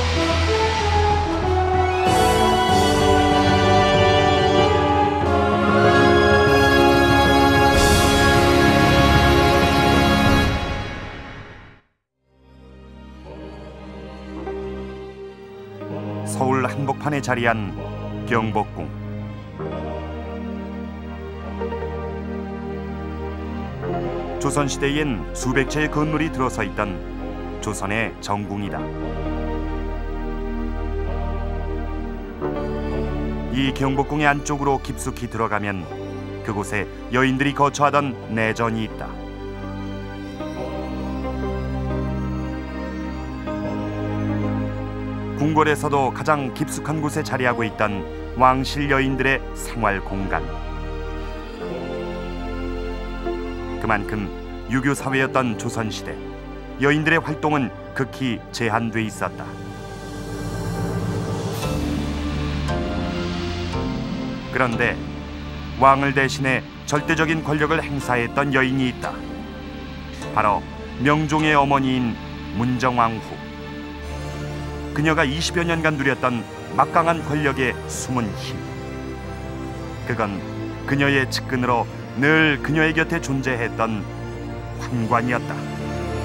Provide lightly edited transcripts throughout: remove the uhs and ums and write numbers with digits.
서울 한복판에 자리한 경복궁. 조선시대엔 수백 채의 건물이 들어서 있던 조선의 정궁이다. 이 경복궁의 안쪽으로 깊숙이 들어가면 그곳에 여인들이 거처하던 내전이 있다. 궁궐에서도 가장 깊숙한 곳에 자리하고 있던 왕실 여인들의 생활 공간. 그만큼 유교 사회였던 조선시대, 여인들의 활동은 극히 제한돼 있었다. 그런데 왕을 대신해 절대적인 권력을 행사했던 여인이 있다. 바로 명종의 어머니인 문정왕후. 그녀가 20여 년간 누렸던 막강한 권력의 숨은 힘. 그건 그녀의 측근으로 늘 그녀의 곁에 존재했던 환관이었다.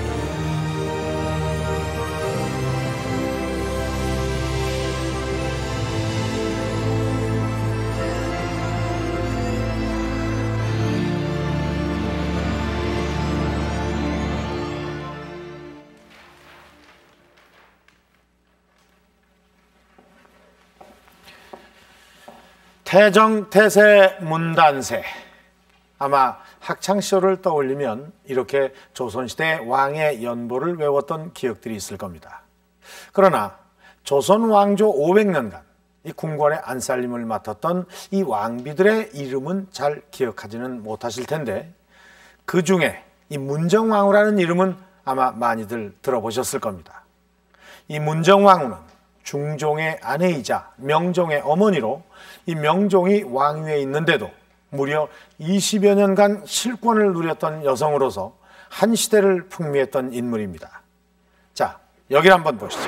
태정태세 문단세. 아마 학창시절을 떠올리면 이렇게 조선시대 왕의 연보를 외웠던 기억들이 있을 겁니다. 그러나 조선 왕조 500년간 이 궁궐의 안살림을 맡았던 이 왕비들의 이름은 잘 기억하지는 못하실 텐데, 그 중에 이 문정왕후라는 이름은 아마 많이들 들어보셨을 겁니다. 이 문정왕후는 중종의 아내이자 명종의 어머니로 이 명종이 왕위에 있는데도 무려 20여 년간 실권을 누렸던 여성으로서 한 시대를 풍미했던 인물입니다. 자, 여기를 한번 보시죠.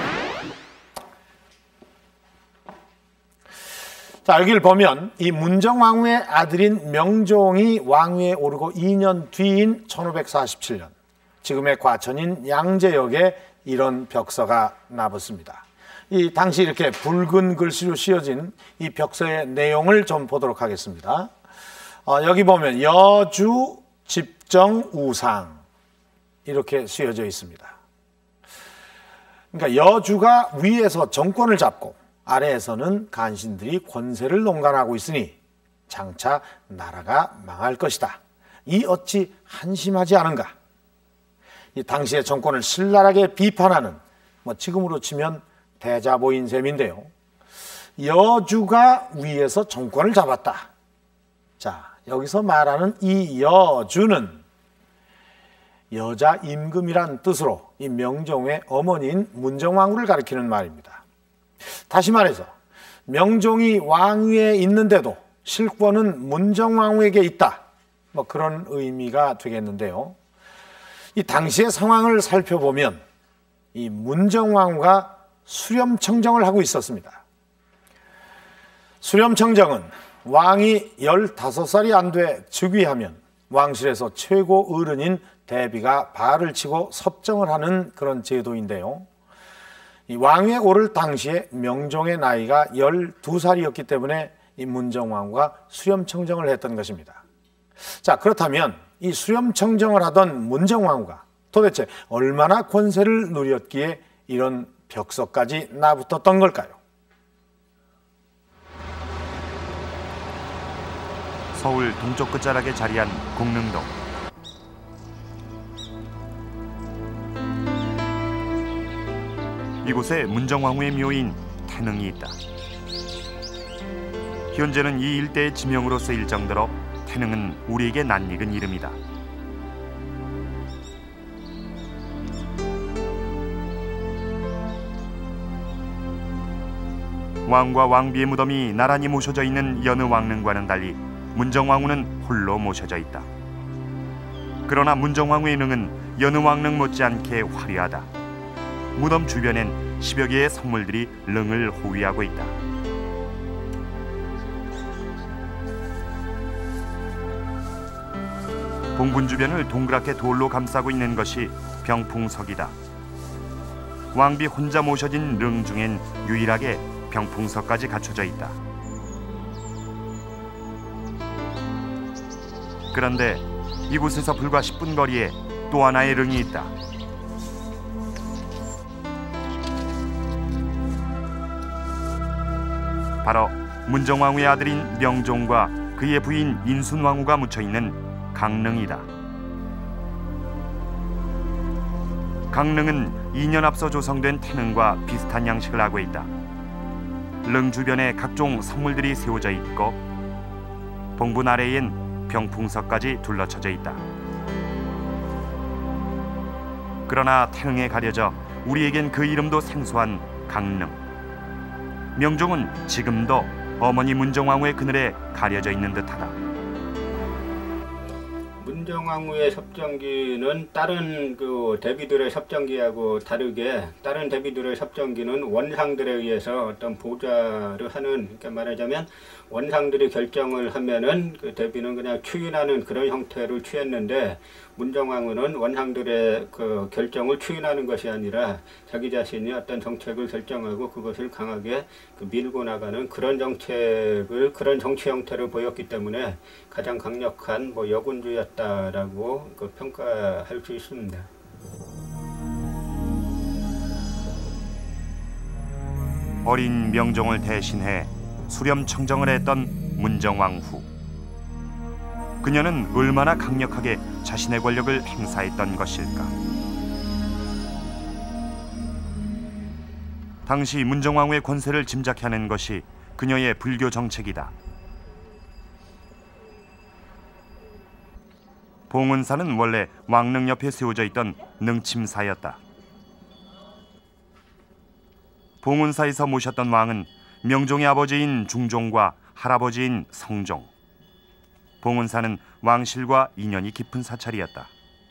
자, 여기를 보면 이 문정왕후의 아들인 명종이 왕위에 오르고 2년 뒤인 1547년, 지금의 과천인 양재역에 이런 벽서가 나붙습니다. 이 당시 이렇게 붉은 글씨로 씌어진 이 벽서의 내용을 좀 보도록 하겠습니다. 여기 보면 여주 집정 우상 이렇게 씌어져 있습니다. 그러니까 여주가 위에서 정권을 잡고 아래에서는 간신들이 권세를 농간하고 있으니 장차 나라가 망할 것이다. 이 어찌 한심하지 않은가? 이 당시의 정권을 신랄하게 비판하는, 지금으로 치면 대자보인 셈인데요. 여주가 위에서 정권을 잡았다. 자, 여기서 말하는 이 여주는 여자 임금이란 뜻으로 이 명종의 어머니인 문정왕후를 가리키는 말입니다. 다시 말해서 명종이 왕위에 있는데도 실권은 문정왕후에게 있다. 그런 의미가 되겠는데요. 이 당시의 상황을 살펴보면 이 문정왕후가 수렴청정을 하고 있었습니다. 수렴청정은 왕이 15살이 안 돼 즉위하면 왕실에서 최고 어른인 대비가 발을 치고 섭정을 하는 그런 제도인데요. 이 왕위에 오를 당시에 명종의 나이가 12살이었기 때문에 이 문정왕후가 수렴청정을 했던 것입니다. 자, 그렇다면 이 수렴청정을 하던 문정왕후가 도대체 얼마나 권세를 누렸기에 이런 벽서까지 나붙었던 걸까요? 서울 동쪽 끝자락에 자리한 공릉동. 이곳에 문정왕후의 묘인 태능이 있다. 현재는 이 일대의 지명으로 쓰일 정도로 태능은 우리에게 낯익은 이름이다. 왕과 왕비의 무덤이 나란히 모셔져 있는 여느 왕릉과는 달리 문정왕후는 홀로 모셔져 있다. 그러나 문정왕후의 능은 여느 왕릉 못지않게 화려하다. 무덤 주변엔 10여 개의 성물들이 릉을 호위하고 있다. 봉분 주변을 동그랗게 돌로 감싸고 있는 것이 병풍석이다. 왕비 혼자 모셔진 릉 중엔 유일하게 병풍석까지 갖춰져 있다. 그런데 이곳에서 불과 10분 거리에 또 하나의 릉이 있다. 바로 문정왕후의 아들인 명종과 그의 부인 인순왕후가 묻혀있는 강릉이다. 강릉은 2년 앞서 조성된 태릉과 비슷한 양식을 하고 있다. 릉 주변에 각종 성물들이 세워져 있고 봉분 아래엔 병풍석까지 둘러쳐져 있다. 그러나 태릉에 가려져 우리에겐 그 이름도 생소한 강릉. 명종은 지금도 어머니 문정왕후의 그늘에 가려져 있는 듯하다. 문정왕후의 섭정기는 다른 그 대비들의 섭정기하고 다르게, 다른 대비들의 섭정기는 원상들에 의해서 어떤 보좌를 하는, 그러니까 말하자면 원상들이 결정을 하면은 그 대비는 그냥 추인하는 그런 형태를 취했는데, 문정왕후는 원상들의 그 결정을 추인하는 것이 아니라 자기 자신이 어떤 정책을 결정하고 그것을 강하게 그 밀고 나가는 그런 정책을, 그런 정치 형태를 보였기 때문에 가장 강력한 뭐 여군주였다라고 그 평가할 수 있습니다. 어린 명종을 대신해 수렴 청정을 했던 문정왕후. 그녀는 얼마나 강력하게 자신의 권력을 행사했던 것일까? 당시 문정왕후의 권세를 짐작케 하는 것이 그녀의 불교 정책이다. 봉은사는 원래 왕릉 옆에 세워져 있던 능침사였다. 봉은사에서 모셨던 왕은 명종의 아버지인 중종과 할아버지인 성종. 봉은사는 왕실과 인연이 깊은 사찰이었다.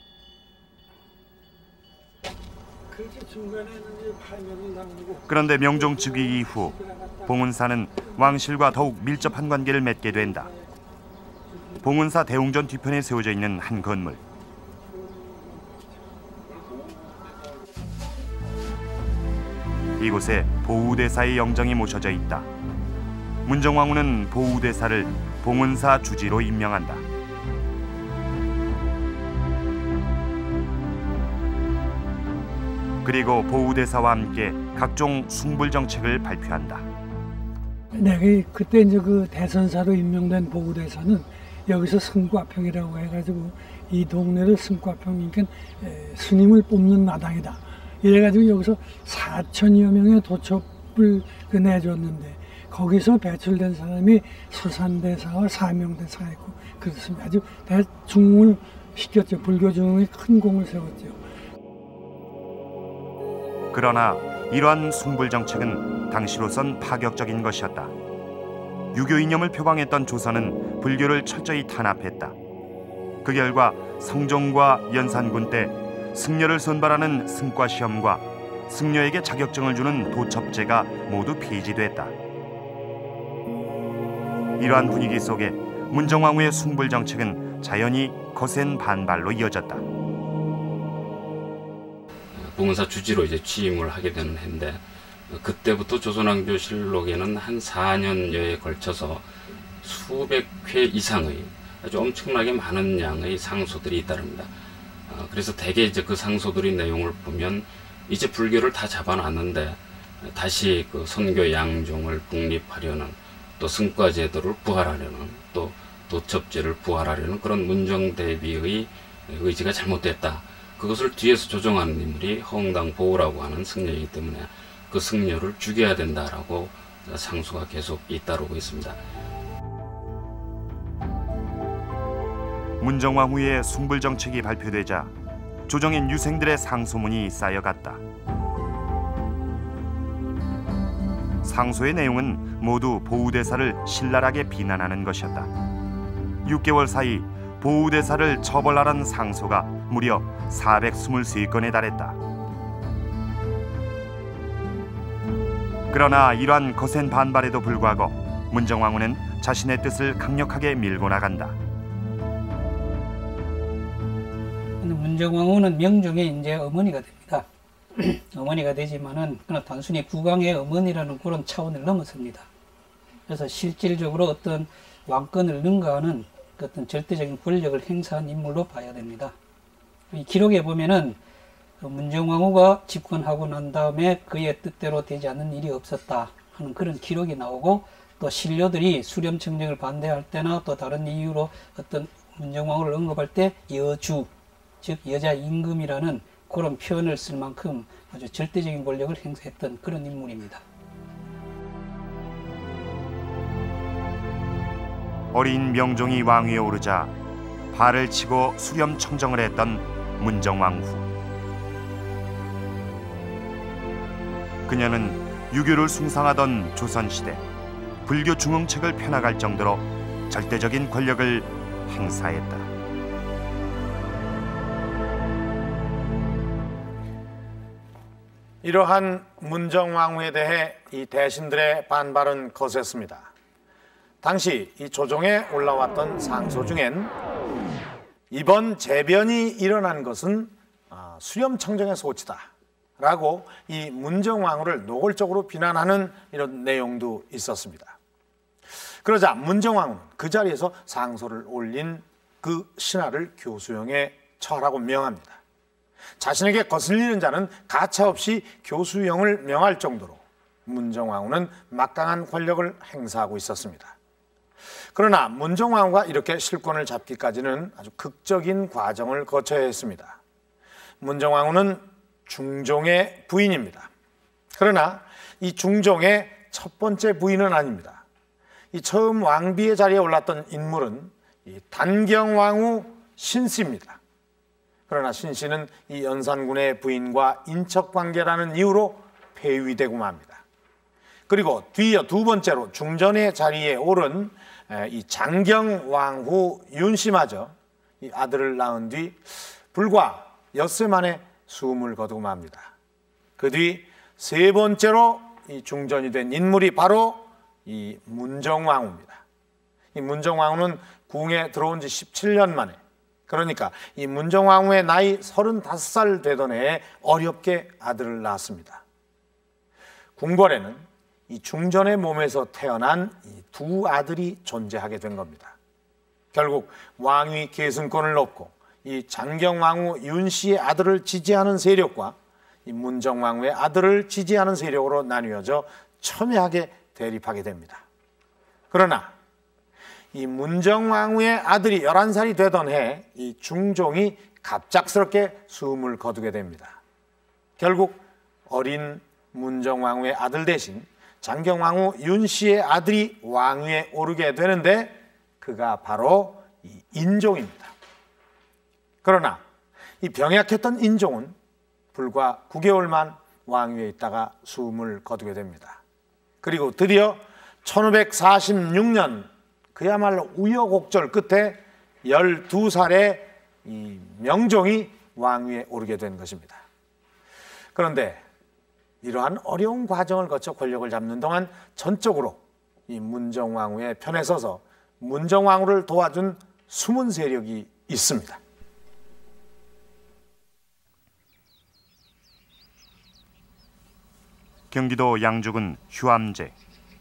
그런데 명종 즉위 이후 봉은사는 왕실과 더욱 밀접한 관계를 맺게 된다. 봉은사 대웅전 뒤편에 세워져 있는 한 건물. 이곳에 보우대사의 영정이 모셔져 있다. 문정왕후는 보우대사를 봉은사 주지로 임명한다. 그리고 보우대사와 함께 각종 숭불 정책을 발표한다. 네, 그때 이제 그 대선사로 임명된 보우대사는 여기서 승과평이라고 해가지고 이 동네를 승과평이니까 스님을 뽑는 마당이다. 이래가지고 여기서 4천여 명의 도첩을 내줬는데 거기서 배출된 사람이 수산대사와 사명대사가 있고 그렇습니다. 아주 대중흥을 시켰죠. 불교 중흥에 큰 공을 세웠죠. 그러나 이러한 숭불 정책은 당시로선 파격적인 것이었다. 유교 이념을 표방했던 조선은 불교를 철저히 탄압했다. 그 결과 성종과 연산군 때 승려를 선발하는 승과시험과 승려에게 자격증을 주는 도첩제가 모두 폐지됐다. 이러한 분위기 속에 문정왕후의 숭불 정책은 자연히 거센 반발로 이어졌다. 봉은사 주지로 이제 취임을 하게 되는 해인데 그때부터 조선왕조실록에는 한 4년여에 걸쳐서 수백 회 이상의 아주 엄청나게 많은 양의 상소들이 잇따릅니다. 그래서 대개 이제 그 상소들의 내용을 보면 이제 불교를 다 잡아놨는데 다시 그 선교 양종을 국립하려는, 또 승과제도를 부활하려는, 또 도첩제를 부활하려는 그런 문정대비의 의지가 잘못됐다. 그것을 뒤에서 조정하는 인물이 허응당 보우라고 하는 승려이기 때문에 그 승려를 죽여야 된다라고 상소가 계속 잇따르고 있습니다. 문정왕후의 숭불 정책이 발표되자 조정인 유생들의 상소문이 쌓여갔다. 상소의 내용은 모두 보우대사를 신랄하게 비난하는 것이었다. 6개월 사이 보우대사를 처벌하라는 상소가 무려 423건에 달했다. 그러나 이러한 거센 반발에도 불구하고 문정왕후는 자신의 뜻을 강력하게 밀고 나간다. 문정왕후는 명종의 이제 어머니가 됩니다. 어머니가 되지만은 그냥 단순히 국왕의 어머니라는 그런 차원을 넘어섭니다. 그래서 실질적으로 어떤 왕권을 능가하는 어떤 절대적인 권력을 행사한 인물로 봐야 됩니다. 이 기록에 보면은 문정왕후가 집권하고 난 다음에 그의 뜻대로 되지 않는 일이 없었다 하는 그런 기록이 나오고, 또 신료들이 수렴청정을 반대할 때나 또 다른 이유로 어떤 문정왕후를 언급할 때 여주, 즉 여자 임금이라는 그런 표현을 쓸 만큼 아주 절대적인 권력을 행사했던 그런 인물입니다. 어린 명종이 왕위에 오르자 발을 치고 수렴청정을 했던 문정왕후. 그녀는 유교를 숭상하던 조선시대 불교 중흥책을 펴나갈 정도로 절대적인 권력을 행사했다. 이러한 문정왕후에 대해 이 대신들의 반발은 거셌습니다. 당시 이 조정에 올라왔던 상소 중엔 이번 재변이 일어난 것은 수렴청정의 소치다 라고 이 문정왕후를 노골적으로 비난하는 이런 내용도 있었습니다. 그러자 문정왕후는 그 자리에서 상소를 올린 그 신하를 교수형에 처하라고 명합니다. 자신에게 거슬리는 자는 가차없이 교수형을 명할 정도로 문정왕후는 막강한 권력을 행사하고 있었습니다. 그러나 문정왕후가 이렇게 실권을 잡기까지는 아주 극적인 과정을 거쳐야 했습니다. 문정왕후는 중종의 부인입니다. 그러나 이 중종의 첫 번째 부인은 아닙니다. 이 처음 왕비의 자리에 올랐던 인물은 이 단경왕후 신씨입니다. 그러나 신씨는 이 연산군의 부인과 인척관계라는 이유로 폐위되고 맙니다. 그리고 뒤이어 두 번째로 중전의 자리에 오른 이 장경왕후 윤씨마저 이 아들을 낳은 뒤 불과 엿새 만에 숨을 거두고 맙니다. 그 뒤 세 번째로 이 중전이 된 인물이 바로 이 문정왕후입니다. 이 문정왕후는 궁에 들어온 지 17년 만에, 그러니까 이 문정왕후의 나이 35살 되던 해에 어렵게 아들을 낳았습니다. 궁궐에는 이 중전의 몸에서 태어난 이 두 아들이 존재하게 된 겁니다. 결국 왕위 계승권을 얻고 이 장경왕후 윤씨의 아들을 지지하는 세력과 이 문정왕후의 아들을 지지하는 세력으로 나뉘어져 첨예하게 대립하게 됩니다. 그러나 이 문정왕후의 아들이 11살이 되던 해 이 중종이 갑작스럽게 숨을 거두게 됩니다. 결국 어린 문정왕후의 아들 대신 장경왕후 윤씨의 아들이 왕위에 오르게 되는데 그가 바로 이 인종입니다. 그러나 이 병약했던 인종은 불과 9개월만 왕위에 있다가 숨을 거두게 됩니다. 그리고 드디어 1546년 그야말로 우여곡절 끝에 12살의 이 명종이 왕위에 오르게 된 것입니다. 그런데 이러한 어려운 과정을 거쳐 권력을 잡는 동안 전적으로 이 문정왕후의 편에 서서 문정왕후를 도와준 숨은 세력이 있습니다. 경기도 양주군 휴암제.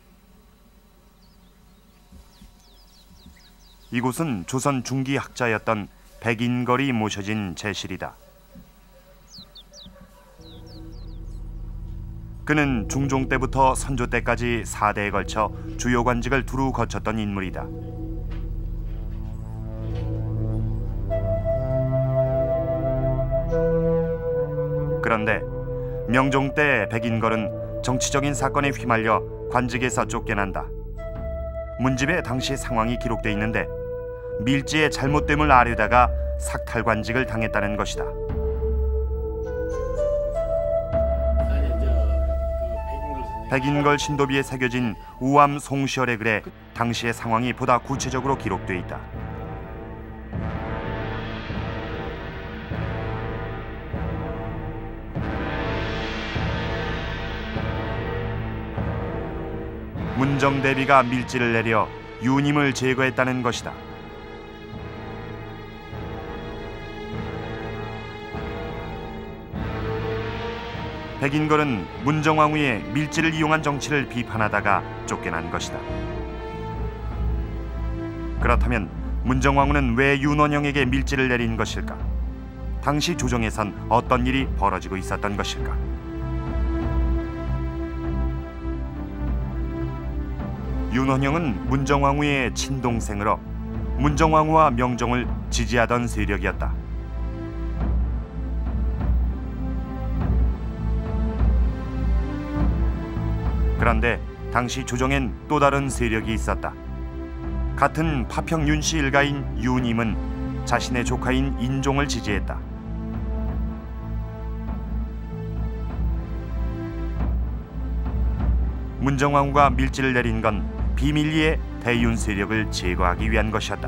이곳은 조선 중기 학자였던 백인걸이 모셔진 제실이다. 그는 중종 때부터 선조 때까지 4대에 걸쳐 주요 관직을 두루 거쳤던 인물이다. 그런데 명종 때 백인걸은 정치적인 사건에 휘말려 관직에서 쫓겨난다. 문집에 당시 상황이 기록돼 있는데 밀지의 잘못됨을 아뢰다가 삭탈관직을 당했다는 것이다. 백인걸 신도비에 새겨진 우암 송시열의 글에 당시의 상황이 보다 구체적으로 기록돼 있다. 문정대비가 밀지를 내려 윤임을 제거했다는 것이다. 백인걸은 문정왕후의 밀지를 이용한 정치를 비판하다가 쫓겨난 것이다. 그렇다면 문정왕후는 왜 윤원영에게 밀지를 내린 것일까? 당시 조정에선 어떤 일이 벌어지고 있었던 것일까? 윤원영은 문정왕후의 친동생으로 문정왕후와 명종을 지지하던 세력이었다. 그런데 당시 조정엔 또 다른 세력이 있었다. 같은 파평 윤씨 일가인 윤임은 자신의 조카인 인종을 지지했다. 문정왕후가 밀지를 내린 건 비밀리에 대윤 세력을 제거하기 위한 것이었다.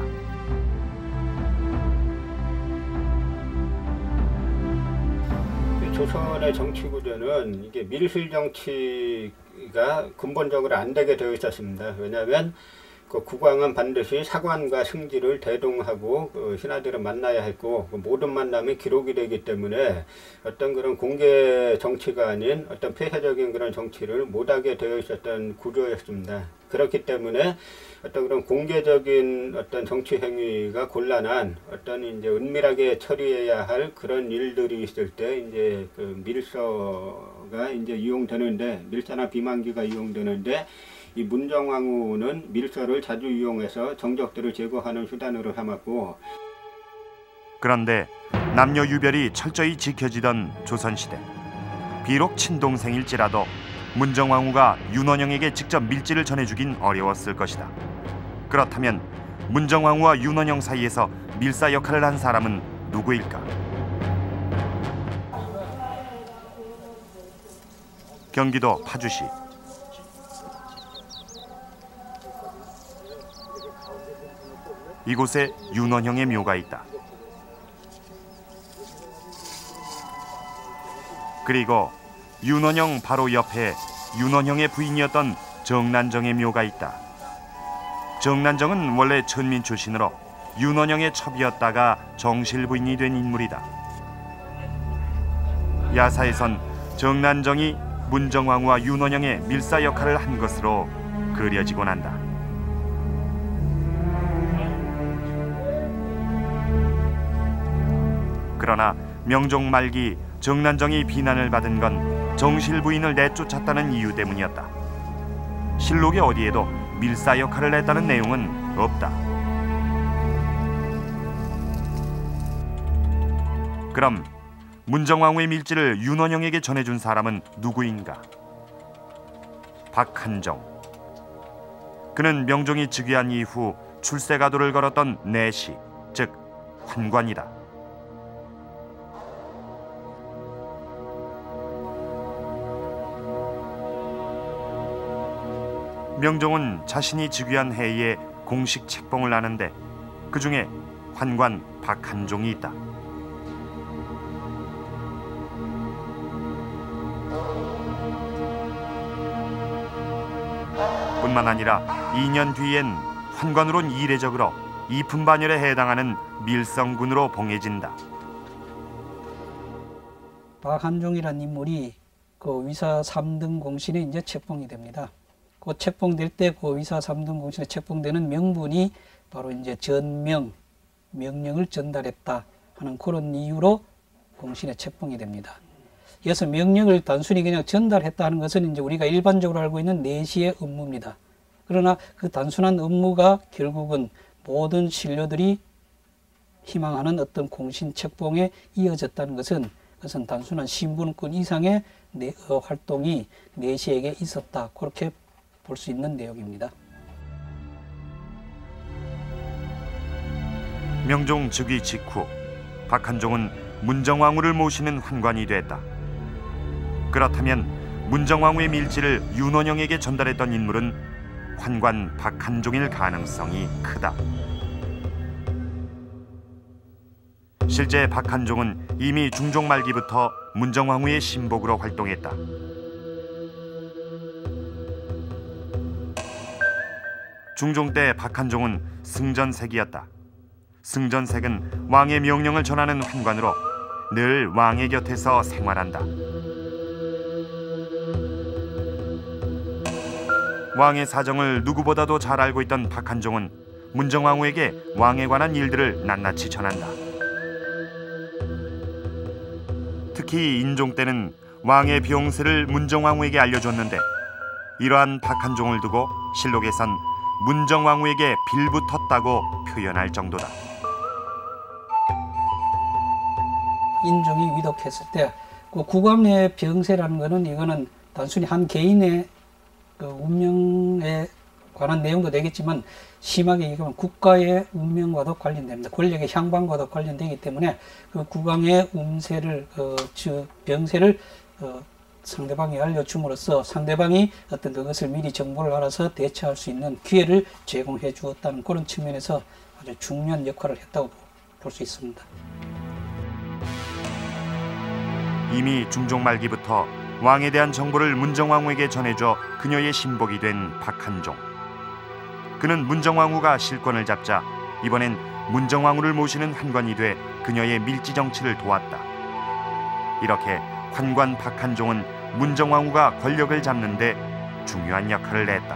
조선의 정치 구조는 이게 밀실 정치가 근본적으로 안 되게 되어 있었습니다. 왜냐하면 그 국왕은 반드시 사관과 승지를 대동하고 그 신하들을 만나야 했고 그 모든 만남이 기록이 되기 때문에 어떤 그런 공개 정치가 아닌 어떤 폐쇄적인 그런 정치를 못하게 되어 있었던 구조였습니다. 그렇기 때문에 어떤 그런 공개적인 어떤 정치 행위가 곤란한 어떤 이제 은밀하게 처리해야 할 그런 일들이 있을 때 이제 그 밀서가 이제 이용되는데, 밀서나 비만기가 이용되는데, 이 문정왕후는 밀서를 자주 이용해서 정적들을 제거하는 수단으로 삼았고, 그런데 남녀 유별이 철저히 지켜지던 조선시대, 비록 친동생일지라도 문정왕후가 윤원영에게 직접 밀지를 전해주긴 어려웠을 것이다. 그렇다면 문정왕후와 윤원영 사이에서 밀사 역할을 한 사람은 누구일까? 경기도 파주시. 이곳에 윤원형의 묘가 있다. 그리고 윤원형 바로 옆에 윤원형의 부인이었던 정난정의 묘가 있다. 정난정은 원래 천민 출신으로 윤원형의 첩이었다가 정실 부인이 된 인물이다. 야사에선 정난정이 문정왕후와 윤원형의 밀사 역할을 한 것으로 그려지곤 한다. 그러나 명종 말기 정난정이 비난을 받은 건 정실 부인을 내쫓았다는 이유 때문이었다. 실록의 어디에도 밀사 역할을 했다는 내용은 없다. 그럼 문정왕후의 밀지를 윤원영에게 전해준 사람은 누구인가? 박한종. 그는 명종이 즉위한 이후 출세가도를 걸었던 내시, 즉 환관이다. 명종은 자신이 즉위한 해에 공식 책봉을 하는데 그 중에 환관 박한종이 있다. 뿐만 아니라 2년 뒤엔 환관으론 이례적으로 이품반열에 해당하는 밀성군으로 봉해진다. 박한종이라는 인물이 그 위사 3등 공신에 이제 책봉이 됩니다. 그 책봉될 때 그 위사 3등 공신에 책봉되는 명분이 바로 이제 전명, 명령을 전달했다 하는 그런 이유로 공신에 책봉이 됩니다. 이어서 명령을 단순히 그냥 전달했다 하는 것은 이제 우리가 일반적으로 알고 있는 내시의 업무입니다. 그러나 그 단순한 업무가 결국은 모든 신료들이 희망하는 어떤 공신 책봉에 이어졌다는 것은 그것은 단순한 신분권 이상의 활동이 내시에게 있었다. 그렇게 볼 수 있는 내용입니다. 명종 즉위 직후 박한종은 문정왕후를 모시는 환관이 됐다. 그렇다면 문정왕후의 밀지를 윤원영에게 전달했던 인물은 환관 박한종일 가능성이 크다. 실제 박한종은 이미 중종 말기부터 문정왕후의 신복으로 활동했다. 중종 때 박한종은 승전색이었다. 승전색은 왕의 명령을 전하는 환관으로 늘 왕의 곁에서 생활한다. 왕의 사정을 누구보다도 잘 알고 있던 박한종은 문정왕후에게 왕에 관한 일들을 낱낱이 전한다. 특히 인종 때는 왕의 병세를 문정왕후에게 알려줬는데 이러한 박한종을 두고 실록에선 문정왕후에게 빌붙었다고 표현할 정도다. 인종이 위독했을 때 그 국왕의 병세라는 것은 이거는 단순히 한 개인의 그 운명에 관한 내용도 되겠지만 심하게 얘기하면 국가의 운명과도 관련됩니다. 권력의 향방과도 관련되기 때문에 그 국왕의 운세를 병세를 상대방이 알려줌으로써 상대방이 어떤 그것을 미리 정보를 알아서 대처할 수 있는 기회를 제공해 주었다는 그런 측면에서 아주 중요한 역할을 했다고 볼 수 있습니다. 이미 중종 말기부터 왕에 대한 정보를 문정왕후에게 전해줘 그녀의 신복이 된 박한종. 그는 문정왕후가 실권을 잡자 이번엔 문정왕후를 모시는 환관이 돼 그녀의 밀지 정치를 도왔다. 이렇게 환관 박한종은 문정왕후가 권력을 잡는 데 중요한 역할을 했다.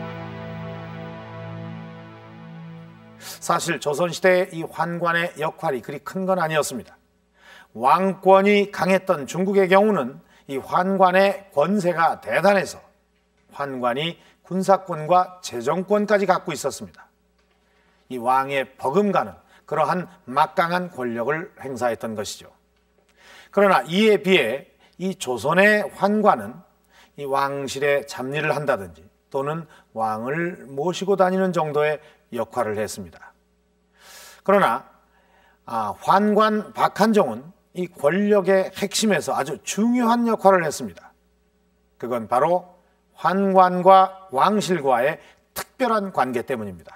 사실 조선시대의 이 환관의 역할이 그리 큰 건 아니었습니다. 왕권이 강했던 중국의 경우는 이 환관의 권세가 대단해서 환관이 군사권과 재정권까지 갖고 있었습니다. 이 왕의 버금가는 그러한 막강한 권력을 행사했던 것이죠. 그러나 이에 비해 이 조선의 환관은 이 왕실의 잡일을 한다든지 또는 왕을 모시고 다니는 정도의 역할을 했습니다. 그러나 환관 박한종은 이 권력의 핵심에서 아주 중요한 역할을 했습니다. 그건 바로 환관과 왕실과의 특별한 관계 때문입니다.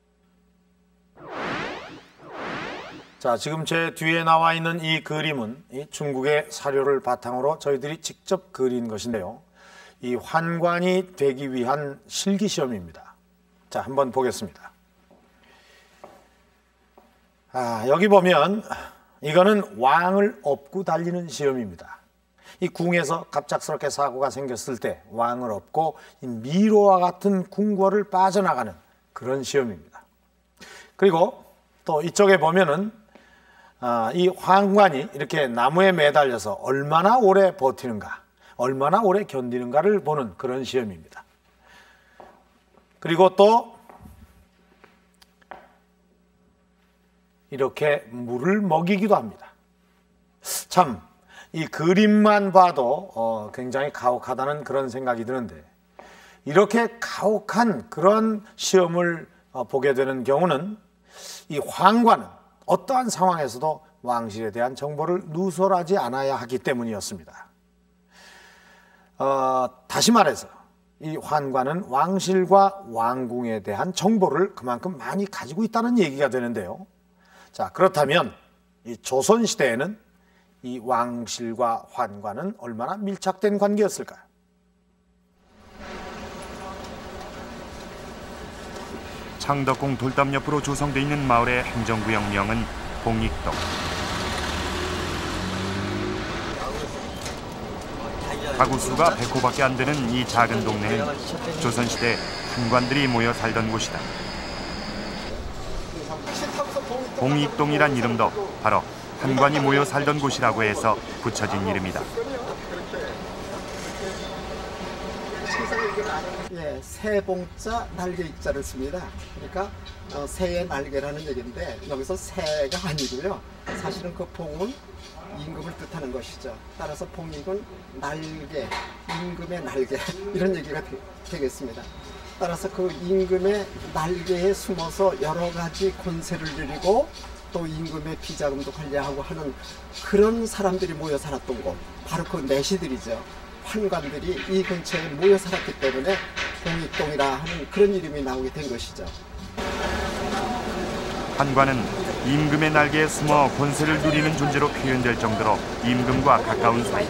자, 지금 제 뒤에 나와 있는 이 그림은 이 중국의 사료를 바탕으로 저희들이 직접 그린 것인데요. 이 환관이 되기 위한 실기시험입니다. 자, 한번 보겠습니다. 여기 보면 이거는 왕을 업고 달리는 시험입니다. 이 궁에서 갑작스럽게 사고가 생겼을 때 왕을 업고 미로와 같은 궁궐을 빠져나가는 그런 시험입니다. 그리고 또 이쪽에 보면은 이 환관이 이렇게 나무에 매달려서 얼마나 오래 버티는가, 얼마나 오래 견디는가를 보는 그런 시험입니다. 그리고 또 이렇게 물을 먹이기도 합니다. 참, 이 그림만 봐도 굉장히 가혹하다는 그런 생각이 드는데 이렇게 가혹한 그런 시험을 보게 되는 경우는 이 환관은 어떠한 상황에서도 왕실에 대한 정보를 누설하지 않아야 하기 때문이었습니다. 다시 말해서 이 환관은 왕실과 왕궁에 대한 정보를 그만큼 많이 가지고 있다는 얘기가 되는데요. 자, 그렇다면 이 조선시대에는 이 왕실과 환관은 얼마나 밀착된 관계였을까요? 창덕궁 돌담 옆으로 조성돼 있는 마을의 행정구역명은 봉익동. 가구 수가 100호밖에 안 되는 이 작은 동네는 조선시대 환관들이 모여 살던 곳이다. 봉익동이란 이름도 바로 환관이 모여 살던 곳이라고 해서 붙여진 이름이다. 예, 새봉자 날개 입자를 씁니다. 그러니까 새의 날개라는 얘기인데 여기서 새가 아니고요. 사실은 그 봉은 임금을 뜻하는 것이죠. 따라서 봉익은 날개, 임금의 날개 이런 얘기가 되겠습니다. 따라서 그 임금의 날개에 숨어서 여러 가지 권세를 누리고 또 임금의 비자금도 관리하고 하는 그런 사람들이 모여 살았던 곳, 바로 그 내시들이죠. 환관들이 이 근처에 모여 살았기 때문에 봉익동이라 하는 그런 이름이 나오게 된 것이죠. 환관은 임금의 날개에 숨어 권세를 누리는 존재로 표현될 정도로 임금과 가까운 사이다.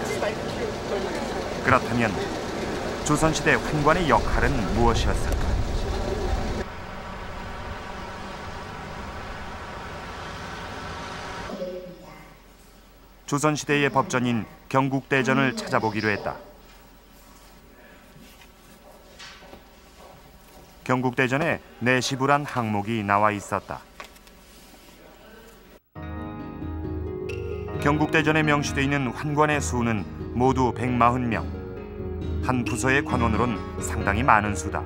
그렇다면 조선시대 환관의 역할은 무엇이었을까? 조선시대의 법전인 경국대전을 찾아보기로 했다. 경국대전에 내시부란 항목이 나와 있었다. 경국대전에 명시되어 있는 환관의 수는 모두 140명. 한 부서의 관원으론 상당히 많은 수다.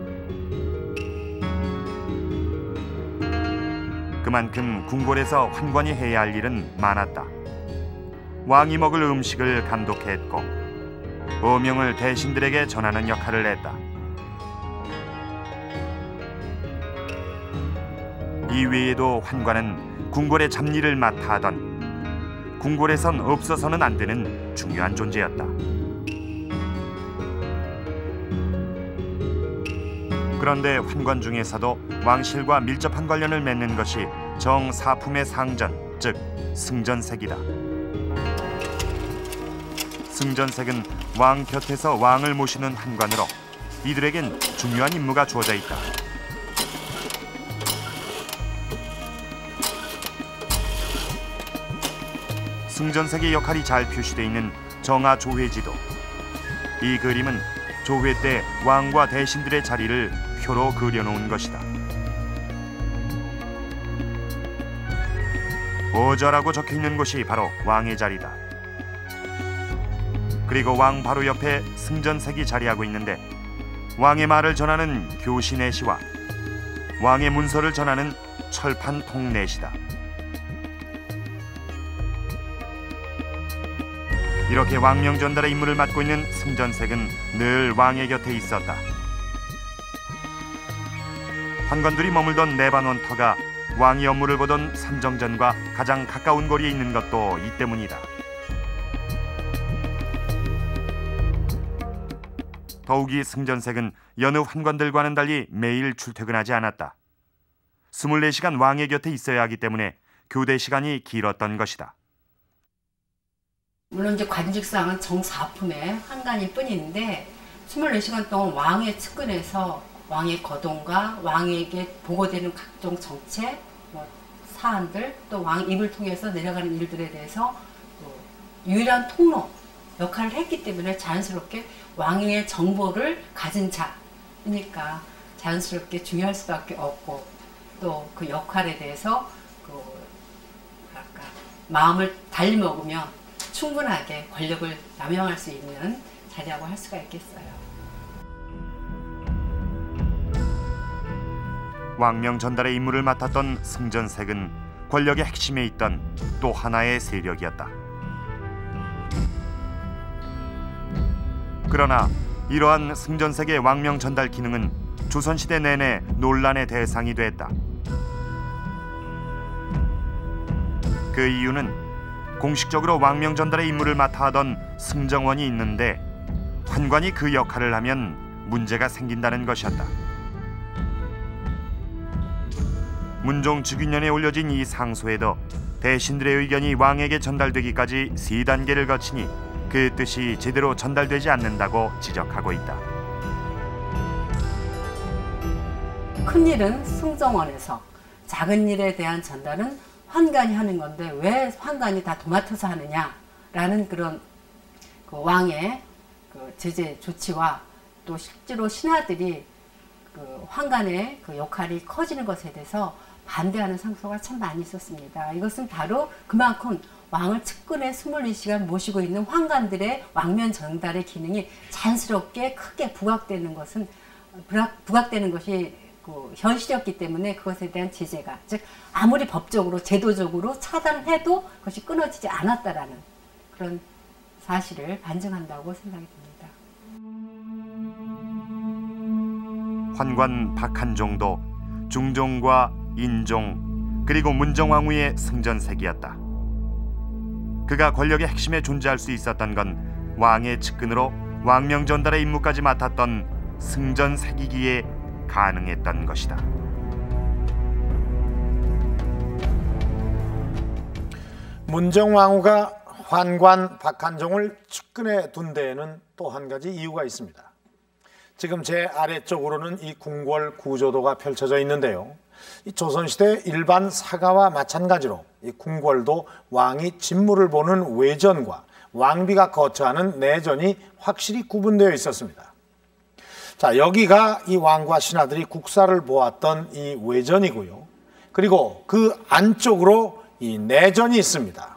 그만큼 궁궐에서 환관이 해야 할 일은 많았다. 왕이 먹을 음식을 감독했고 어명을 대신들에게 전하는 역할을 했다. 이외에도 환관은 궁궐의 잡일을 맡아 하던 궁궐에선 없어서는 안 되는 중요한 존재였다. 그런데 환관 중에서도 왕실과 밀접한 관련을 맺는 것이 정사품의 상전, 즉 승전색이다. 승전색은 왕 곁에서 왕을 모시는 환관으로 이들에겐 중요한 임무가 주어져 있다. 승전색의 역할이 잘 표시되어 있는 정하조회지도. 이 그림은 조회 때 왕과 대신들의 자리를 표로 그려놓은 것이다. 어저라고 적혀있는 곳이 바로 왕의 자리다. 그리고 왕 바로 옆에 승전색이 자리하고 있는데 왕의 말을 전하는 교시내시와 왕의 문서를 전하는 철판통내시다. 이렇게 왕명 전달의 임무를 맡고 있는 승전색은 늘 왕의 곁에 있었다. 환관들이 머물던 내반원터가 왕이 업무를 보던 삼정전과 가장 가까운 거리에 있는 것도 이 때문이다. 더욱이 승전색은 여느 환관들과는 달리 매일 출퇴근하지 않았다. 24시간 왕의 곁에 있어야 하기 때문에 교대 시간이 길었던 것이다. 물론 이제 관직상은 정사품의 환관일 뿐인데 24시간 동안 왕의 측근에서 왕의 거동과 왕에게 보고되는 각종 정책, 사안들, 또 왕 입을 통해서 내려가는 일들에 대해서 유일한 통로 역할을 했기 때문에 자연스럽게 왕의 정보를 가진 자니까 자연스럽게 중요할 수밖에 없고, 또 그 역할에 대해서 마음을 달리 먹으면 충분하게 권력을 남용할 수 있는 자리라고 할 수가 있겠어요. 왕명 전달의 임무를 맡았던 승전색은 권력의 핵심에 있던 또 하나의 세력이었다. 그러나 이러한 승전색의 왕명 전달 기능은 조선시대 내내 논란의 대상이 됐다. 그 이유는 공식적으로 왕명 전달의 임무를 맡아 하던 승정원이 있는데 환관이 그 역할을 하면 문제가 생긴다는 것이었다. 문종 즉위년에 올려진 이 상소에도 대신들의 의견이 왕에게 전달되기까지 3단계를 거치니 그 뜻이 제대로 전달되지 않는다고 지적하고 있다. 큰 일은 승정원에서, 작은 일에 대한 전달은 환관이 하는 건데 왜 환관이 다 도맡아서 하느냐라는 그런 그 왕의 그 제재 조치와 또 실제로 신하들이 그 환관의 그 역할이 커지는 것에 대해서 반대하는 상소가 참 많이 있었습니다. 이것은 바로 그만큼 왕을 측근에 24시간 모시고 있는 환관들의 왕면 전달의 기능이 자연스럽게 크게 부각되는 것이 그 현실이었기 때문에 그것에 대한 제재가, 즉 아무리 법적으로 제도적으로 차단을 해도 그것이 끊어지지 않았다라는 그런 사실을 반증한다고 생각이 듭니다. 환관 박한종도 중종과 인종 그리고 문정왕후의 승전색이었다. 그가 권력의 핵심에 존재할 수 있었던 건 왕의 측근으로 왕명 전달의 임무까지 맡았던 승전색이기에 가능했던 것이다. 문정왕후가 환관 박한종을 측근에 둔 데에는 또 한 가지 이유가 있습니다. 지금 제 아래쪽으로는 이 궁궐 구조도가 펼쳐져 있는데요. 이 조선시대 일반 사가와 마찬가지로 이 궁궐도 왕이 진무를 보는 외전과 왕비가 거처하는 내전이 확실히 구분되어 있었습니다. 자, 여기가 이 왕과 신하들이 국사를 보았던 이 외전이고요. 그리고 그 안쪽으로 이 내전이 있습니다.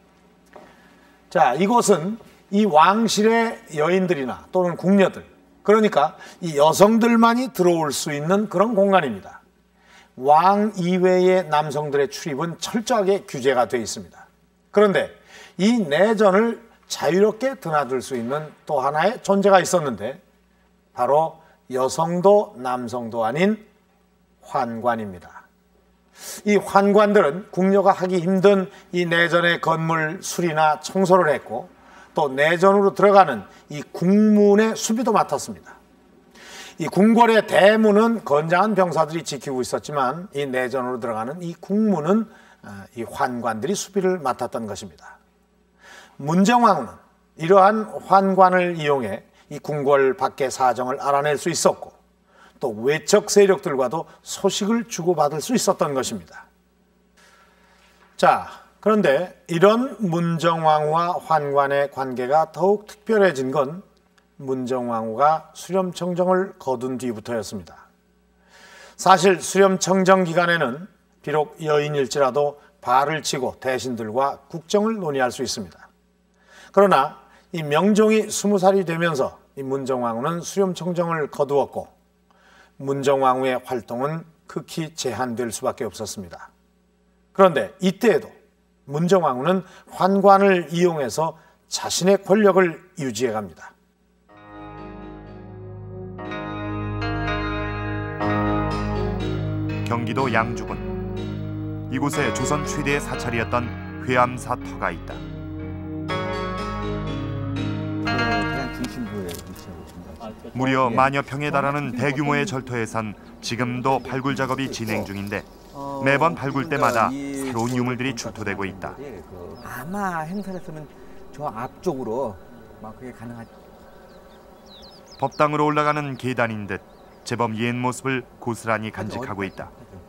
자, 이곳은 이 왕실의 여인들이나 또는 궁녀들, 그러니까 이 여성들만이 들어올 수 있는 그런 공간입니다. 왕 이외의 남성들의 출입은 철저하게 규제가 되어 있습니다. 그런데 이 내전을 자유롭게 드나들 수 있는 또 하나의 존재가 있었는데 바로 여성도 남성도 아닌 환관입니다. 이 환관들은 궁녀가 하기 힘든 이 내전의 건물 수리나 청소를 했고 또 내전으로 들어가는 이 궁문의 수비도 맡았습니다. 이 궁궐의 대문은 건장한 병사들이 지키고 있었지만 이 내전으로 들어가는 이 궁문은 이 환관들이 수비를 맡았던 것입니다. 문정왕후는 이러한 환관을 이용해 이 궁궐 밖의 사정을 알아낼 수 있었고 또 외척 세력들과도 소식을 주고받을 수 있었던 것입니다. 자, 그런데 이런 문정왕후와 환관의 관계가 더욱 특별해진 건 문정왕후가 수렴청정을 거둔 뒤부터였습니다. 사실 수렴청정 기간에는 비록 여인일지라도 발을 치고 대신들과 국정을 논의할 수 있습니다. 그러나 이 명종이 20살이 되면서 이 문정왕후는 수렴청정을 거두었고 문정왕후의 활동은 극히 제한될 수밖에 없었습니다. 그런데 이때에도 문정왕후는 환관을 이용해서 자신의 권력을 유지해 갑니다. 경기도 양주군. 이곳에 조선 최대의 사찰이었던 회암사 터가 있다. 무려 만여 평에 달하는 대규모의 절터에선 지금도 발굴 작업이 진행 중인데 매번 발굴 때마다 새로운 유물들이 출토되고 있다. 아마 행사를 했으면 저 앞쪽으로 막 그게 가능하지. 법당으로 올라가는 계단인 듯 제법 옛 모습을 고스란히 간직하고 있다.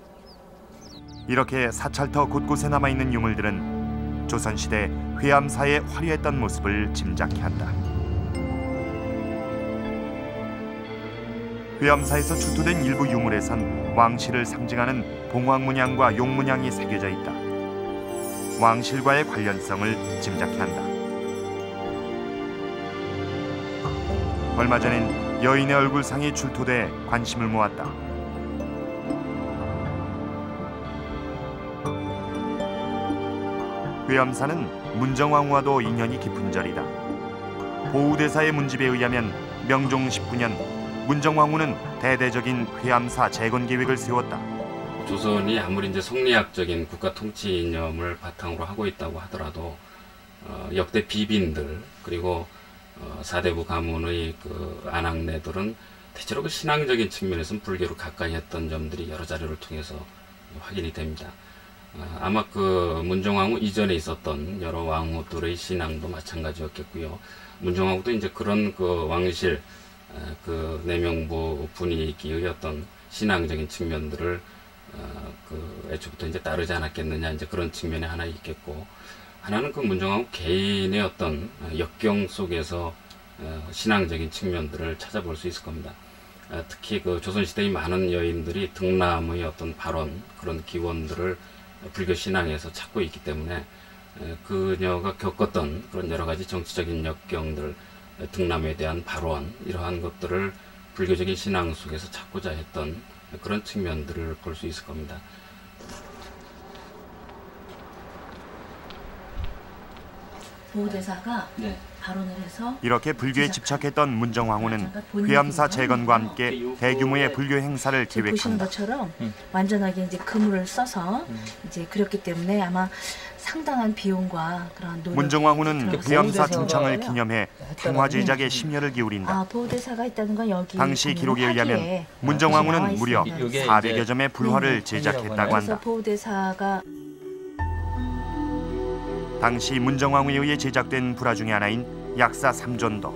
이렇게 사찰터 곳곳에 남아있는 유물들은 조선시대 회암사의 화려했던 모습을 짐작케 한다. 회암사에서 출토된 일부 유물에선 왕실을 상징하는 봉황문양과 용문양이 새겨져 있다. 왕실과의 관련성을 짐작케 한다. 얼마 전엔 여인의 얼굴상이 출토돼 관심을 모았다. 회암사는 문정왕후와도 인연이 깊은 절이다. 보우대사의 문집에 의하면 명종 19년 문정왕후는 대대적인 회암사 재건 계획을 세웠다. 조선이 아무리 이제 성리학적인 국가 통치 이념을 바탕으로 하고 있다고 하더라도 역대 비빈들 그리고 사대부 가문의 그 안악내들은 대체로 그 신앙적인 측면에서는 불교로 가까이 했던 점들이 여러 자료를 통해서 확인이 됩니다. 아마 그 문정왕후 이전에 있었던 여러 왕후들의 신앙도 마찬가지였겠고요. 문정왕후도 이제 그런 그 왕실 그 내명부 분위기의 어떤 신앙적인 측면들을 그 애초부터 이제 따르지 않았겠느냐 이제 그런 측면이 하나 있겠고, 하나는 그 문정왕후 개인의 어떤 역경 속에서 신앙적인 측면들을 찾아볼 수 있을 겁니다. 특히 그 조선시대의 많은 여인들이 등남의 어떤 발언 그런 기원들을 불교 신앙에서 찾고 있기 때문에 그녀가 겪었던 그런 여러 가지 정치적인 역경들, 등남에 대한 발언 이러한 것들을 불교적인 신앙 속에서 찾고자 했던 그런 측면들을 볼 수 있을 겁니다. 보우대사가 발언을 해서 이렇게 불교에 집착했던 문정왕후는 회암사 재건과 함께 대규모의 불교 행사를 보시는 계획한다. 것처럼 완전하게 이제 그물을 써서 이제 그렸기 때문에 아마 상당한 비용과 그런 노력이 문정왕후는 들어갔을 회암사 거예요. 중창을 기념해 평화 제작에 심려를 기울인다. 아, 보우대사가 있다는 건 여기 당시 보면 기록에 의하면 화기에 문정왕후는 나와 무려 있습니다. 400여 점의 불화를 제작했다고 그래서 한다. 보우대사가 당시 문정왕후에 의해 제작된 불화 중의 하나인 약사 삼전도.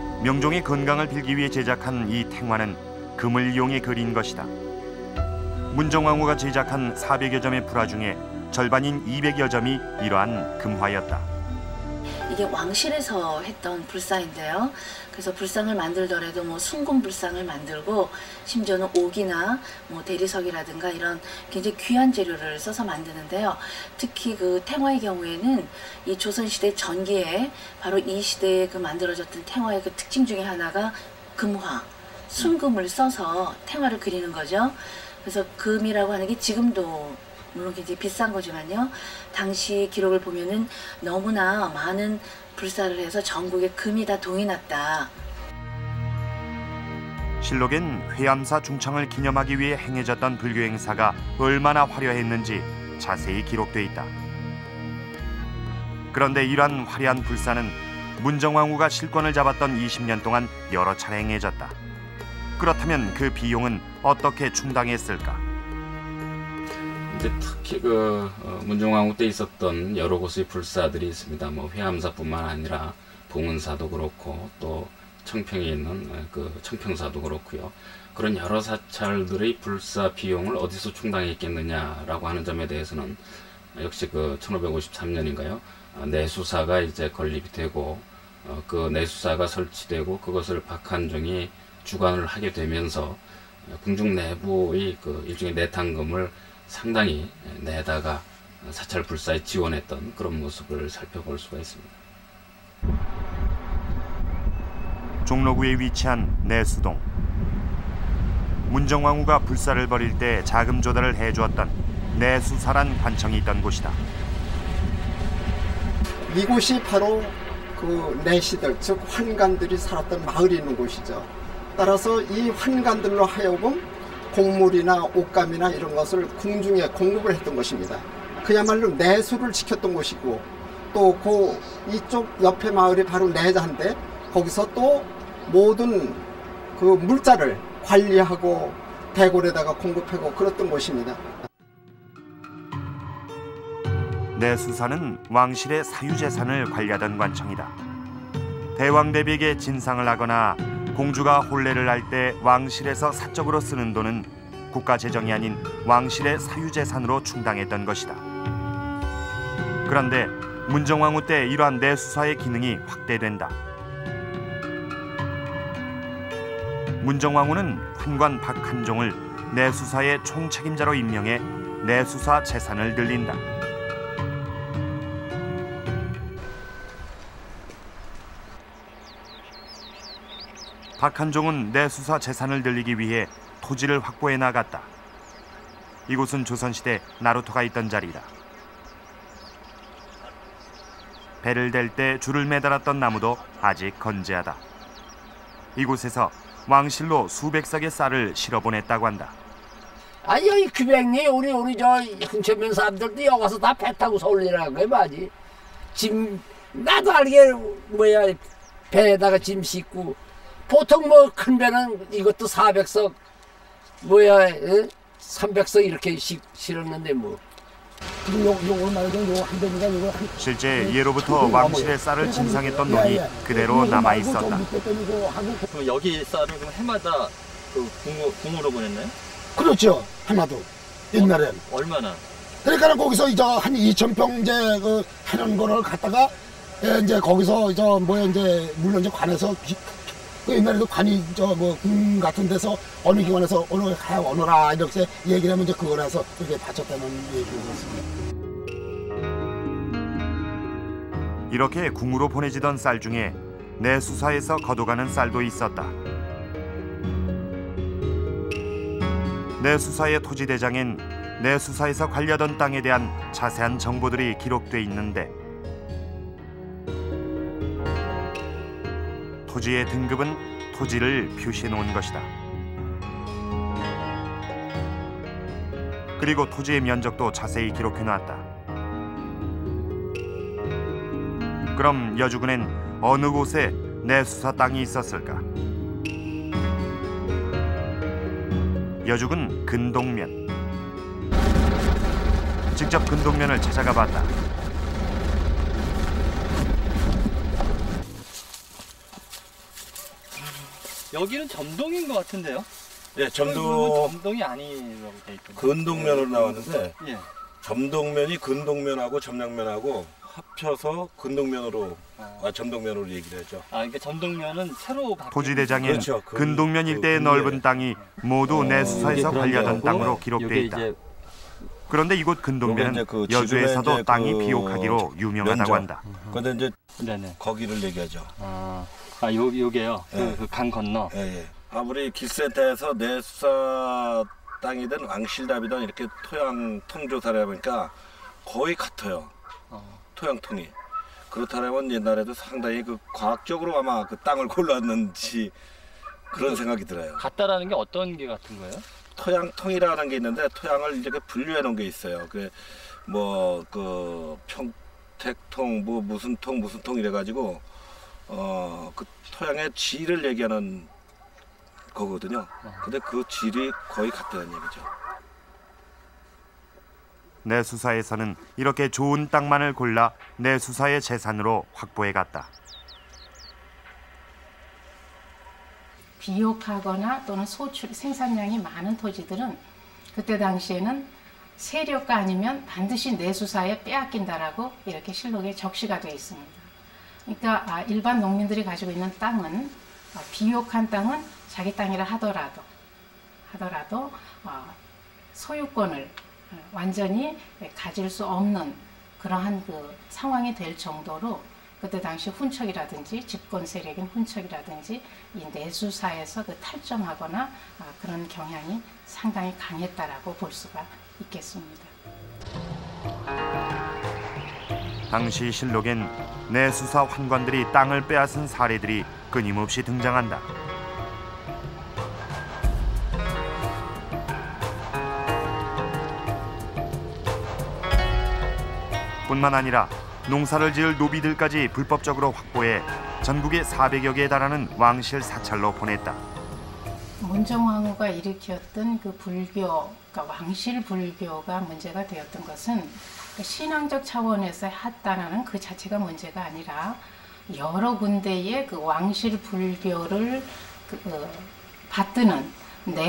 명종의 건강을 빌기 위해 제작한 이 탱화는 금을 이용해 그린 것이다. 문정왕후가 제작한 400여 점의 불화 중에 절반인 200여 점이 이러한 금화였다. 이게 왕실에서 했던 불사인데요. 그래서 불상을 만들더라도 뭐 순금 불상을 만들고 심지어는 옥이나 뭐 대리석이라든가 이런 굉장히 귀한 재료를 써서 만드는데요. 특히 그 탱화의 경우에는 이 조선시대 전기에 바로 이 시대에 그 만들어졌던 탱화의 그 특징 중에 하나가 금화, 순금을 써서 탱화를 그리는 거죠. 그래서 금이라고 하는 게 지금도 물론 굉장히 비싼 거지만요. 당시 기록을 보면은 너무나 많은 불사를 해서 전국에 금이 다 동이 났다. 실록엔 회암사 중창을 기념하기 위해 행해졌던 불교 행사가 얼마나 화려했는지 자세히 기록돼 있다. 그런데 이러한 화려한 불사는 문정왕후가 실권을 잡았던 20년 동안 여러 차례 행해졌다. 그렇다면 그 비용은 어떻게 충당했을까? 이제 특히 문정왕후 때 있었던 여러 곳의 불사들이 있습니다. 뭐 회암사뿐만 아니라 봉은사도 그렇고 또 청평에 있는 그 청평사도 그렇고요. 그런 여러 사찰들의 불사 비용을 어디서 충당했겠느냐라고 하는 점에 대해서는 역시 1553년인가요? 내수사가 이제 건립이 되고 그 내수사가 설치되고 그것을 박한종이 주관을 하게 되면서 궁중 내부의 일종의 내탕금을 상당히 내다가 사찰 불사에 지원했던 그런 모습을 살펴볼 수가 있습니다. 종로구에 위치한 내수동. 문정왕후가 불사를 벌일 때 자금 조달을 해주었던 내수사란 관청이 있던 곳이다. 이곳이 바로 그 내시들, 즉 환관들이 살았던 마을이 있는 곳이죠. 따라서 이 환관들로 하여금 곡물이나 옷감이나 이런 것을 궁중에 공급을 했던 것입니다. 그야말로 내수를 지켰던 곳이고 또 그 이쪽 옆에 마을이 바로 내자인데 거기서 또 모든 그 물자를 관리하고 대궐에다가 공급하고 그랬던 곳입니다. 내수사는 왕실의 사유재산을 관리하던 관청이다. 대왕 대비에게 진상을 하거나 공주가 혼례를 할 때 왕실에서 사적으로 쓰는 돈은 국가 재정이 아닌 왕실의 사유재산으로 충당했던 것이다. 그런데 문정왕후 때 이러한 내수사의 기능이 확대된다. 문정왕후는 환관 박한종을 내수사의 총책임자로 임명해 내수사 재산을 늘린다. 박한종은 내수사 재산을 늘리기 위해 토지를 확보해 나갔다. 이곳은 조선시대 나루터가 있던 자리다. 배를 댈 때 줄을 매달았던 나무도 아직 건재하다. 이곳에서 왕실로 수백 석의 쌀을 실어보냈다고 한다. 아니 여기 규백리 우리 저 흥천면 사람들도 여기 와서 다 배 타고 서울이라는 거야 맞지? 짐 나도 알게 뭐야 배에다가 짐 싣고 보통 뭐 큰 배는 이것도 400석 뭐야 300석 이렇게 실었는데 뭐. 요거 말고 요 한 대니까 요거 실제 예로부터 왕실의 쌀을 진상했던 논이 그대로 남아 있었다. 그럼 여기 쌀을 그럼 해마다 그 공으로 보냈나요? 그렇죠. 해마도 옛날엔. 얼마나? 그러니까 거기서 이제 한 2,000평 이제 그 하는 거를 갖다가 이제 거기서 이제 뭐야 이제 물론 이제 관에서 그 옛날에도 관이 저 뭐 같은 데서 어느 기관에서 어느 가야 어느라 이렇게 얘기를 하면 이제 그거라서 그게 바쳤다는 얘기였습니다. 이렇게 궁으로 보내지던 쌀 중에 내수사에서 거둬가는 쌀도 있었다. 내수사의 토지대장엔 내수사에서 관리하던 땅에 대한 자세한 정보들이 기록돼 있는데 토지의 등급은 토지를 표시해 놓은 것이다. 그리고 토지의 면적도 자세히 기록해 놨다. 그럼 여주군엔 어느 곳에 내수사 땅이 있었을까? 여주군 근동면. 직접 근동면을 찾아가 봤다. 여기는 점동인 것 같은데요? 예, 점동이 아니라고 돼 있거든요. 근동면으로 나왔는데 예. 점동면이 근동면하고 점령면하고 합쳐서 근동면으로 점동면으로 얘기를 하죠. 그러니까 점동면은 새로 토지대장엔 그렇죠. 근동면 일대의 넓은 땅이 모두 내수사에서 관리하던 땅으로 기록돼 있다. 그런데 이곳 근동면은 여주에서도 땅이 비옥하기로 유명하다고 한다. 그런데 이제 거기를 얘기하죠. 요게요. 그 강 건너. 예. 아무리 기센터에서 내수사 땅이든 왕실답이든 이렇게 토양 통조사를 해보니까 거의 같아요. 토양통이. 그렇다면 옛날에도 상당히 그 과학적으로 아마 그 땅을 골랐는지 그런 생각이 들어요. 같다라는 게 어떤 게 같은 거예요? 토양통이라는 게 있는데 토양을 이렇게 분류해 놓은 게 있어요. 그 뭐 그 평택통 뭐 무슨 통 이래가지고 그 토양의 질을 얘기하는 거거든요. 근데 그 질이 거의 같다는 얘기죠. 내수사에서는 이렇게 좋은 땅만을 골라 내수사의 재산으로 확보해 갔다. 비옥하거나 또는 생산량이 많은 토지들은 그때 당시에는 세력가 아니면 반드시 내수사에 빼앗긴다라고 이렇게 실록에 적시가 되어 있습니다. 그러니까 일반 농민들이 가지고 있는 땅은 비옥한 땅은 자기 땅이라 하더라도 소유권을 완전히 가질 수 없는 그러한 그 상황이 될 정도로 그때 당시 훈척이라든지 집권 세력인 훈척이라든지 이 내수사에서 그 탈점하거나 그런 경향이 상당히 강했다라고 볼 수가 있겠습니다. 당시 실록엔 내수사 환관들이 땅을 빼앗은 사례들이 끊임없이 등장한다. 뿐만 아니라 농사를 지을 노비들까지 불법적으로 확보해 전국에 400여 개에 달하는 왕실 사찰로 보냈다. 문정왕후가 일으켰던 그 불교, 그러니까 왕실 불교가 문제가 되었던 것은 신앙적 차원에서 했다는 그 자체가 문제가 아니라 여러 군데의 그 왕실 불교를 받드는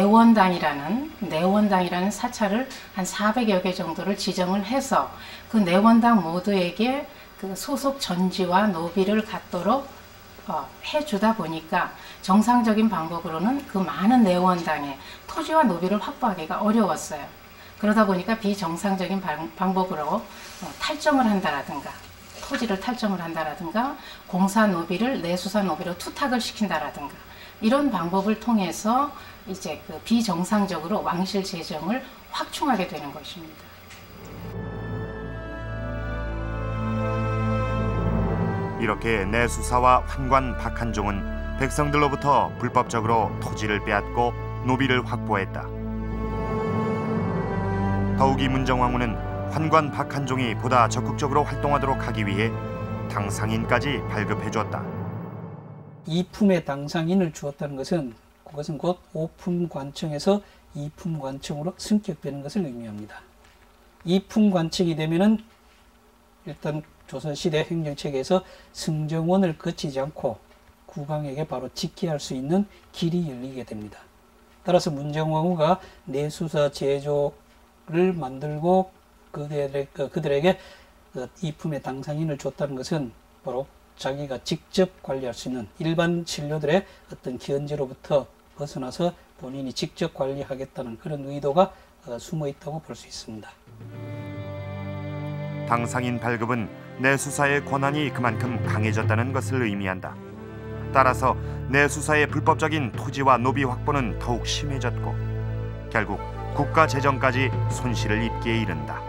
내원당이라는 사찰을 한 400여 개 정도를 지정을 해서 그 내원당 모두에게 그 소속 전지와 노비를 갖도록 해주다 보니까 정상적인 방법으로는 그 많은 내원당에 토지와 노비를 확보하기가 어려웠어요. 그러다 보니까 비정상적인 방법으로 탈점을 한다라든가 토지를 탈점을 한다라든가 공사 노비를 내수사 노비로 투탁을 시킨다라든가 이런 방법을 통해서 이제 그 비정상적으로 왕실 재정을 확충하게 되는 것입니다. 이렇게 내수사와 환관 박한종은 백성들로부터 불법적으로 토지를 빼앗고 노비를 확보했다. 더욱이 문정왕후는 환관 박한종이 보다 적극적으로 활동하도록 하기 위해 당상인까지 발급해주었다. 이품의 당상인을 주었다는 것은 그것은 곧 오품관청에서 이품관청으로 승격되는 것을 의미합니다. 이품관청이 되면은 일단 조선시대 행정체계에서 승정원을 거치지 않고 국왕에게 바로 직계할 수 있는 길이 열리게 됩니다. 따라서 문정왕후가 내수사 제조를 만들고 그들에게 이품의 당상인을 줬다는 것은 바로 자기가 직접 관리할 수 있는 일반 신료들의 어떤 견제로부터 벗어나서 본인이 직접 관리하겠다는 그런 의도가 숨어 있다고 볼 수 있습니다. 당상인 발급은 내수사의 권한이 그만큼 강해졌다는 것을 의미한다. 따라서 내수사의 불법적인 토지와 노비 확보는 더욱 심해졌고 결국 국가 재정까지 손실을 입기에 이른다.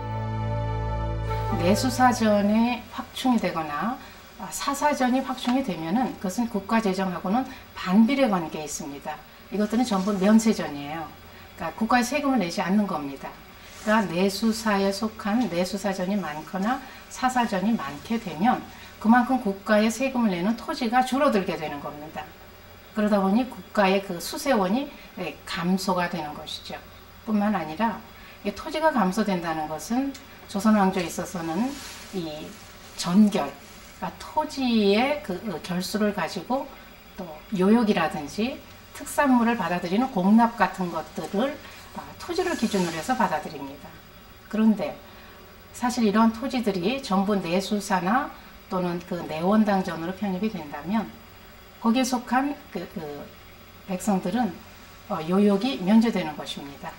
내수사전이 확충이 되거나 사사전이 확충이 되면은 그것은 국가 재정하고는 반비례 관계에 있습니다. 이것들은 전부 면세전이에요. 그러니까 국가에 세금을 내지 않는 겁니다. 그러니까 내수사에 속한 내수사전이 많거나 사사전이 많게 되면 그만큼 국가에 세금을 내는 토지가 줄어들게 되는 겁니다. 그러다 보니 국가의 그 수세원이 감소가 되는 것이죠. 뿐만 아니라 이 토지가 감소된다는 것은 조선 왕조에 있어서는 이 전결, 그러니까 토지의 그 결수를 가지고 또 요역이라든지 특산물을 받아들이는 공납 같은 것들을 토지를 기준으로 해서 받아들입니다. 그런데 사실 이런 토지들이 전부 내수사나 또는 그 내원당전으로 편입이 된다면 거기에 속한 그 백성들은 요역이 면제되는 것입니다.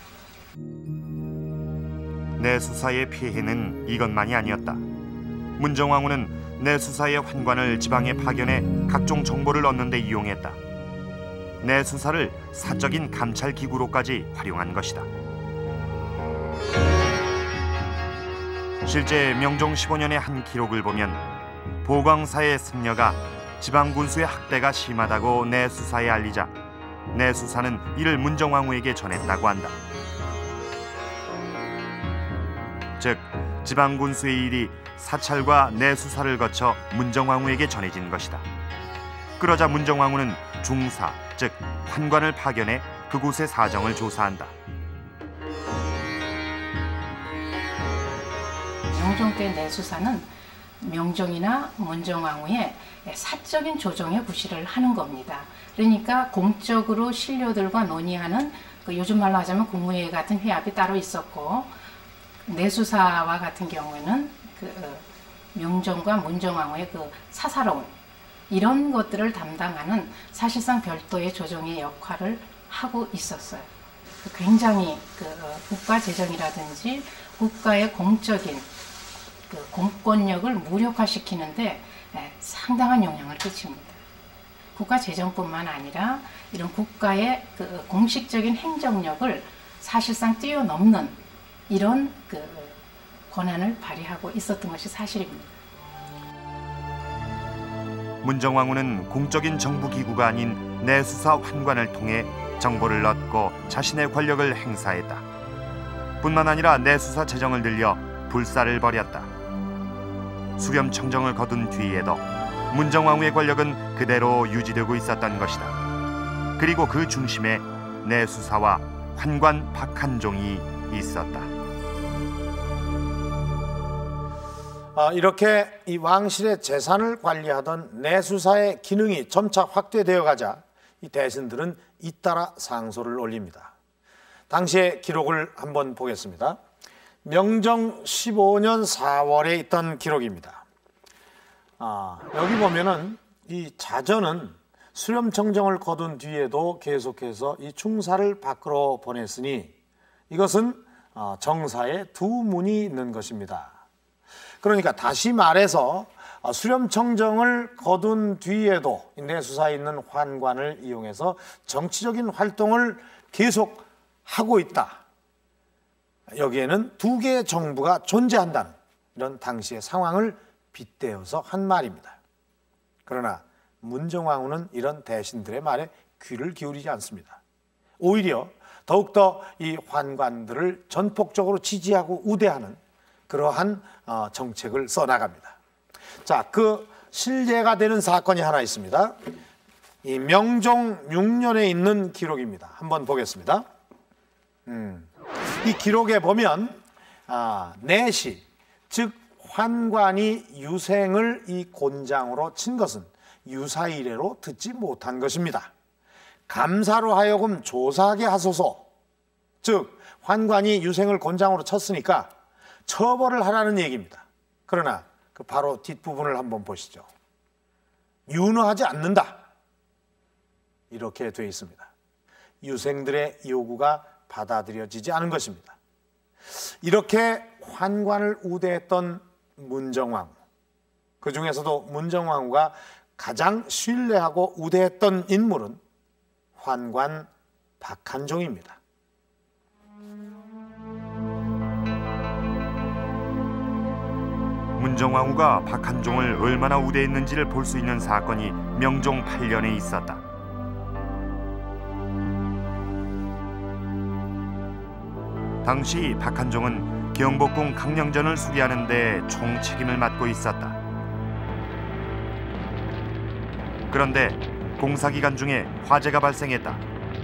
내수사의 폐해는 이것만이 아니었다. 문정왕후는 내수사의 환관을 지방에 파견해 각종 정보를 얻는 데 이용했다. 내수사를 사적인 감찰 기구로까지 활용한 것이다. 실제 명종 15년의 한 기록을 보면 보광사의 승려가 지방 군수의 학대가 심하다고 내수사에 알리자 내수사는 이를 문정왕후에게 전했다고 한다. 즉 지방 군수의 일이 사찰과 내수사를 거쳐 문정왕후에게 전해진 것이다. 그러자 문정왕후는 중사, 즉 환관을 파견해 그곳의 사정을 조사한다. 명종 때 내수사는 명종이나 문정왕후의 사적인 조정에 구실을 하는 겁니다. 그러니까 공적으로 신료들과 논의하는 요즘 말로 하자면 국무회의 같은 회합이 따로 있었고, 내수사와 같은 경우에는 명종과 문정왕후의 사사로운 이런 것들을 담당하는 사실상 별도의 조정의 역할을 하고 있었어요. 굉장히 국가 재정이라든지 국가의 공적인 공권력을 무력화시키는데 상당한 영향을 끼칩니다. 국가 재정뿐만 아니라 이런 국가의 공식적인 행정력을 사실상 뛰어넘는 이런 권한을 발휘하고 있었던 것이 사실입니다. 문정왕후는 공적인 정부기구가 아닌 내수사 환관을 통해 정보를 얻고 자신의 권력을 행사했다. 뿐만 아니라 내수사 재정을 늘려 불사를 벌였다. 수렴청정을 거둔 뒤에도 문정왕후의 권력은 그대로 유지되고 있었던 것이다. 그리고 그 중심에 내수사와 환관 박한종이 있었다. 이렇게 이 왕실의 재산을 관리하던 내수사의 기능이 점차 확대되어 가자 이 대신들은 잇따라 상소를 올립니다. 당시의 기록을 한번 보겠습니다. 명정 15년 4월에 있던 기록입니다. 여기 보면은 이 자전은 수렴청정을 거둔 뒤에도 계속해서 이 충사를 밖으로 보냈으니 이것은 정사에 두 문이 있는 것입니다. 그러니까 다시 말해서 수렴청정을 거둔 뒤에도 내수사에 있는 환관을 이용해서 정치적인 활동을 계속하고 있다. 여기에는 두 개의 정부가 존재한다는 이런 당시의 상황을 빗대어서 한 말입니다. 그러나 문정왕후는 이런 대신들의 말에 귀를 기울이지 않습니다. 오히려 더욱더 이 환관들을 전폭적으로 지지하고 우대하는 그러한 정책을 써나갑니다. 자, 그 실제가 되는 사건이 하나 있습니다. 이 명종 6년에 있는 기록입니다. 한번 보겠습니다. 이 기록에 보면 내시, 즉 환관이 유생을 이 곤장으로 친 것은 유사 이래로 듣지 못한 것입니다. 감사로 하여금 조사하게 하소서. 즉 환관이 유생을 곤장으로 쳤으니까 처벌을 하라는 얘기입니다. 그러나 그 바로 뒷부분을 한번 보시죠. 윤허하지 않는다. 이렇게 되어 있습니다. 유생들의 요구가 받아들여지지 않은 것입니다. 이렇게 환관을 우대했던 문정왕후, 그 중에서도 문정왕후가 가장 신뢰하고 우대했던 인물은 환관 박한종입니다. 문정왕후가 박한종을 얼마나 우대했는지를 볼 수 있는 사건이 명종 8년에 있었다. 당시 박한종은 경복궁 강령전을 수리하는 데 총책임을 맡고 있었다. 그런데 공사기간 중에 화재가 발생했다.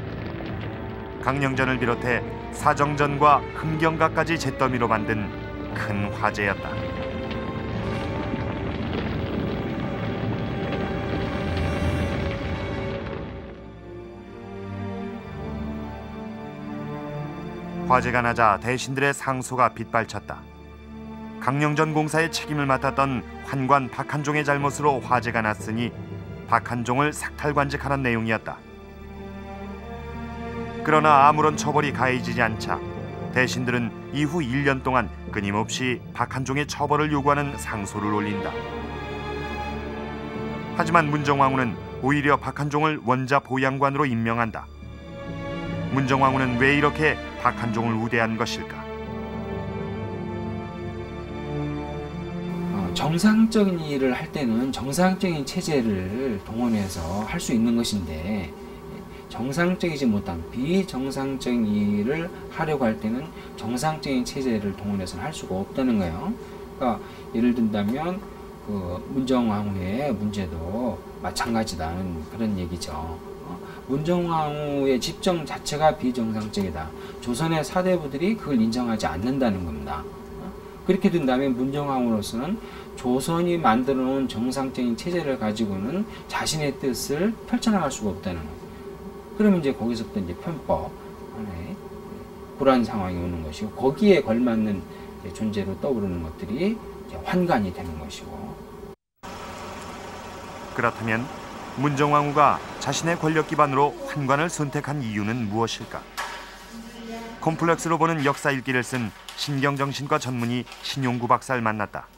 강령전을 비롯해 사정전과 흥경가까지 잿더미로 만든 큰 화재였다. 화재가 나자 대신들의 상소가 빗발쳤다. 강령전 공사의 책임을 맡았던 환관 박한종의 잘못으로 화재가 났으니 박한종을 삭탈관직하는 내용이었다. 그러나 아무런 처벌이 가해지지 않자 대신들은 이후 1년 동안 끊임없이 박한종의 처벌을 요구하는 상소를 올린다. 하지만 문정왕후는 오히려 박한종을 원자 보양관으로 임명한다. 문정왕후는 왜 이렇게 박한종을 우대한 것일까? 정상적인 일을 할 때는 정상적인 체제를 동원해서 할 수 있는 것인데, 정상적이지 못한 비정상적인 일을 하려고 할 때는 정상적인 체제를 동원해서는 할 수가 없다는 거예요. 그러니까 예를 든다면 문정왕후의 문제도 마찬가지다는 그런 얘기죠. 문정왕후의 집정 자체가 비정상적이다. 조선의 사대부들이 그걸 인정하지 않는다는 겁니다. 그렇게 된다면 문정왕후로서는 조선이 만들어 놓은 정상적인 체제를 가지고는 자신의 뜻을 펼쳐나갈 수가 없다는 거예요. 그러면 이제 거기서부터 이제 편법 안에 불안 상황이 오는 것이고, 거기에 걸맞는 존재로 떠오르는 것들이 이제 환관이 되는 것이고. 그렇다면 문정왕후가 자신의 권력 기반으로 환관을 선택한 이유는 무엇일까? 콤플렉스로 보는 역사 일기를 쓴 신경정신과 전문의 신용구 박사를 만났다.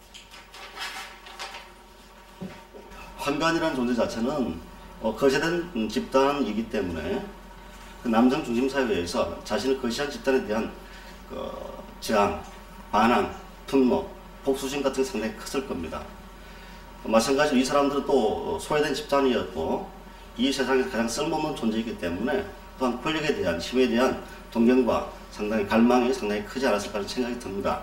환관이라는 존재 자체는 거시된 집단이기 때문에 남성 중심 사회에서 자신을 거시한 집단에 대한 저항, 반항, 분노, 복수심 같은 게 상당히 컸을 겁니다. 마찬가지로 이 사람들은 또 소외된 집단이었고 이 세상에서 가장 쓸모없는 존재이기 때문에 또한 권력에 대한, 힘에 대한 동경과 상당히 갈망이 상당히 크지 않았을까 하는 생각이 듭니다.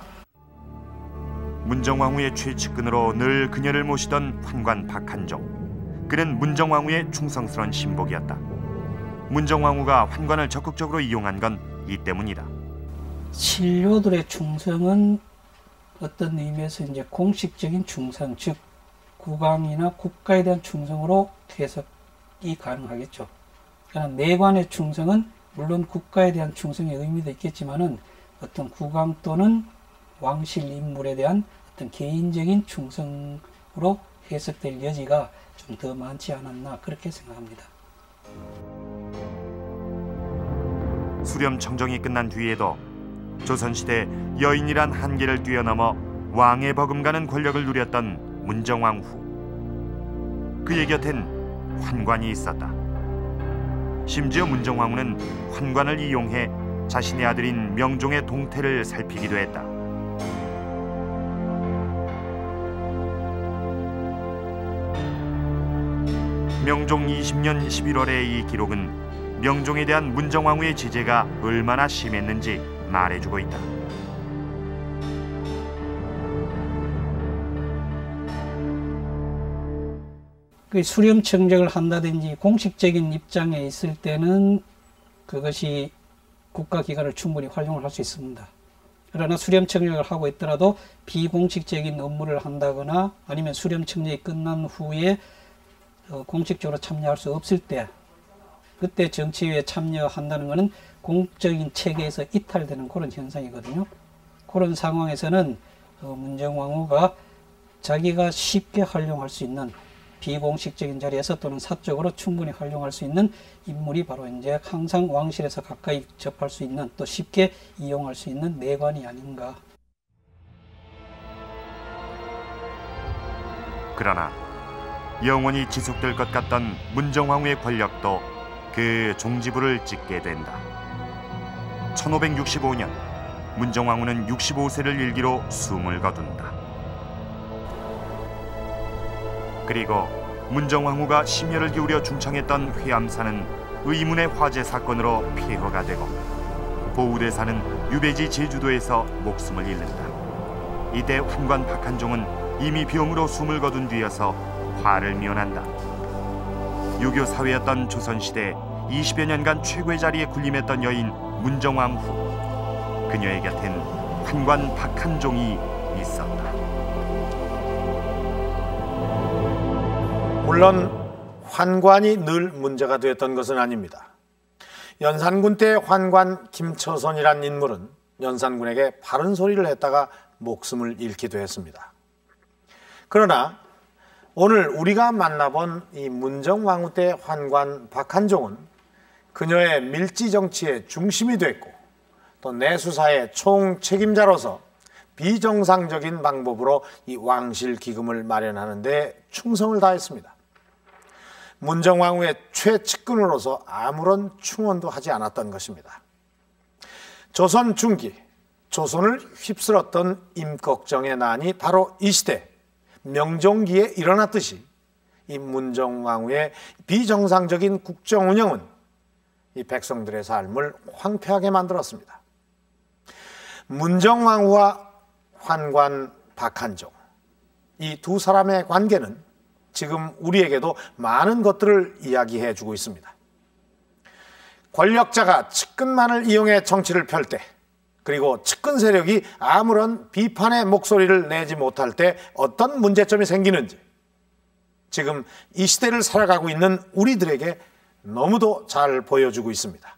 문정왕후의 최측근으로 늘 그녀를 모시던 환관 박한종. 그는 문정왕후의 충성스러운 신복이었다. 문정왕후가 환관을 적극적으로 이용한 건 이 때문이다. 신료들의 충성은 어떤 의미에서 이제 공식적인 충성, 즉 국왕이나 국가에 대한 충성으로 해석이 가능하겠죠. 그러나 내관의 충성은 물론 국가에 대한 충성의 의미도 있겠지만은 어떤 국왕 또는 왕실 인물에 대한 어떤 개인적인 충성으로 해석될 여지가 좀 더 많지 않았나, 그렇게 생각합니다. 수렴 청정이 끝난 뒤에도 조선시대 여인이란 한계를 뛰어넘어 왕의 버금가는 권력을 누렸던 문정왕후. 그의 곁엔 환관이 있었다. 심지어 문정왕후는 환관을 이용해 자신의 아들인 명종의 동태를 살피기도 했다. 명종 20년 11월의 이 기록은 명종에 대한 문정왕후의 지재가 얼마나 심했는지 말해주고 있다. 그 수렴 청정을 한다든지 공식적인 입장에 있을 때는 그것이 국가기관을 충분히 활용을 할 수 있습니다. 그러나 수렴 청정을 하고 있더라도 비공식적인 업무를 한다거나 아니면 수렴 청정이 끝난 후에 공식적으로 참여할 수 없을 때, 그때 정치에 참여한다는 것은 공적인 체계에서 이탈되는 그런 현상이거든요. 그런 상황에서는 문정왕후가 자기가 쉽게 활용할 수 있는 비공식적인 자리에서 또는 사적으로 충분히 활용할 수 있는 인물이 바로 이제 항상 왕실에서 가까이 접할 수 있는, 또 쉽게 이용할 수 있는 내관이 아닌가. 그러나 영원히 지속될 것 같던 문정왕후의 권력도 그 종지부를 찍게 된다. 1565년 문정왕후는 65세를 일기로 숨을 거둔다. 그리고 문정왕후가 심혈을 기울여 중창했던 회암사는 의문의 화재 사건으로 폐허가 되고 보우대사는 유배지 제주도에서 목숨을 잃는다. 이때 환관 박한종은 이미 병으로 숨을 거둔 뒤여서 화를 면한다. 유교 사회였던 조선시대 20여 년간 최고의 자리에 군림했던 여인 문정왕후. 그녀의 곁엔 환관 박한종이 있었다. 물론 환관이 늘 문제가 되었던 것은 아닙니다. 연산군 때 환관 김처선이란 인물은 연산군에게 바른 소리를 했다가 목숨을 잃기도 했습니다. 그러나 오늘 우리가 만나본 이 문정왕후 때 환관 박한종은 그녀의 밀지 정치의 중심이 됐고 또 내수사의 총책임자로서 비정상적인 방법으로 이 왕실 기금을 마련하는 데 충성을 다했습니다. 문정왕후의 최측근으로서 아무런 충원도 하지 않았던 것입니다. 조선 중기, 조선을 휩쓸었던 임꺽정의 난이 바로 이 시대 명종기에 일어났듯이 이 문정왕후의 비정상적인 국정 운영은 이 백성들의 삶을 황폐하게 만들었습니다. 문정왕후와 환관 박한종, 이 두 사람의 관계는 지금 우리에게도 많은 것들을 이야기해 주고 있습니다. 권력자가 측근만을 이용해 정치를 펼 때, 그리고 측근 세력이 아무런 비판의 목소리를 내지 못할 때 어떤 문제점이 생기는지 지금 이 시대를 살아가고 있는 우리들에게 너무도 잘 보여주고 있습니다.